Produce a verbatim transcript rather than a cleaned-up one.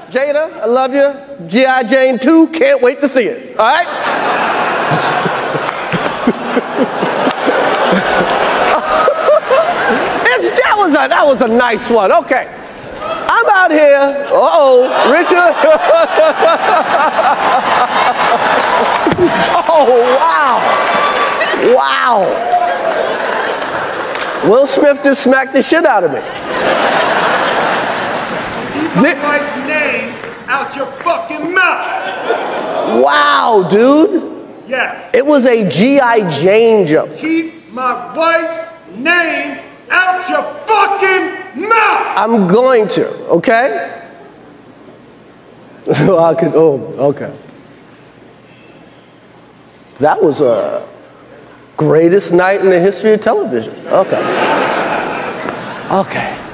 Jada, I love you. G I Jane two, can't wait to see it. All right? it's, that, was a, that was a nice one. Okay. I'm out here. Uh-oh, Richard. oh, wow. Wow. Will Smith just smacked the shit out of me. Keep my wife's name out your fucking mouth. Wow, dude. Yes. It was a G I Jane joke. Keep my wife's name out your fucking mouth. I'm going to, okay? I could, oh, okay. That was a greatest night in the history of television. Okay. Okay.